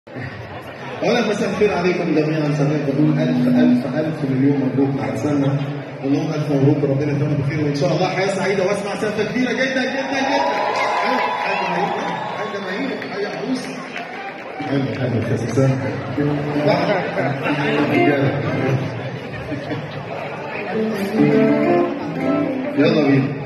اولا مساء الخير عليكم جميعا، سعيد بقول الف الف الف مليون مبروك على سنه، اللهم الف مبروك وربنا يتمم بخير وان شاء الله حياه سعيده واسمع سقفه كبيره جدا جدا جدا. حاجه مهيبه حاجه عروس. حلو يا سوسان. يلا بينا.